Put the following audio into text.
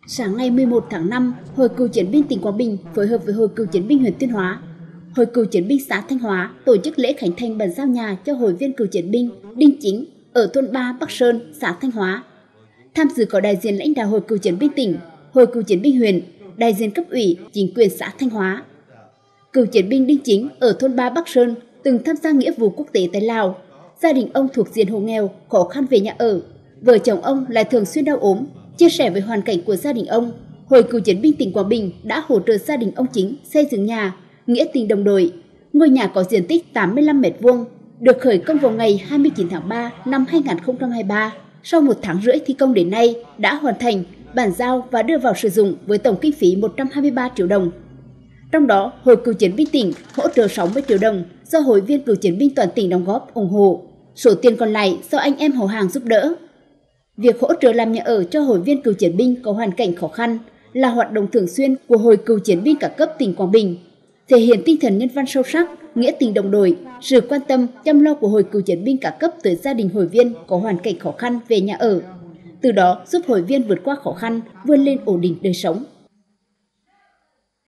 Sáng ngày 11 tháng 5, Hội Cựu chiến binh tỉnh Quảng Bình phối hợp với Hội Cựu chiến binh huyện Tuyên Hóa, Hội Cựu chiến binh xã Thanh Hóa tổ chức lễ khánh thành bàn giao nhà cho hội viên cựu chiến binh Đinh Chính ở thôn 3 Bắc Sơn, xã Thanh Hóa. Tham dự có đại diện lãnh đạo Hội Cựu chiến binh tỉnh, Hội Cựu chiến binh huyện, đại diện cấp ủy, chính quyền xã Thanh Hóa. Cựu chiến binh Đinh Chính ở thôn 3 Bắc Sơn từng tham gia nghĩa vụ quốc tế tại Lào. Gia đình ông thuộc diện hộ nghèo, khó khăn về nhà ở. Vợ chồng ông lại thường xuyên đau ốm. Chia sẻ về hoàn cảnh của gia đình ông, Hội Cựu chiến binh tỉnh Quảng Bình đã hỗ trợ gia đình ông Chính xây dựng nhà, nghĩa tình đồng đội. Ngôi nhà có diện tích 85 m2, được khởi công vào ngày 29 tháng 3 năm 2023. Sau 1 tháng rưỡi thi công đến nay đã hoàn thành, bàn giao và đưa vào sử dụng với tổng kinh phí 123 triệu đồng. Trong đó, Hội Cựu chiến binh tỉnh hỗ trợ 60 triệu đồng do hội viên cựu chiến binh toàn tỉnh đóng góp ủng hộ. Số tiền còn lại do anh em họ hàng giúp đỡ. Việc hỗ trợ làm nhà ở cho hội viên cựu chiến binh có hoàn cảnh khó khăn là hoạt động thường xuyên của Hội Cựu chiến binh các cấp tỉnh Quảng Bình, thể hiện tinh thần nhân văn sâu sắc, nghĩa tình đồng đội, sự quan tâm chăm lo của Hội Cựu chiến binh các cấp tới gia đình hội viên có hoàn cảnh khó khăn về nhà ở. Từ đó giúp hội viên vượt qua khó khăn, vươn lên ổn định đời sống.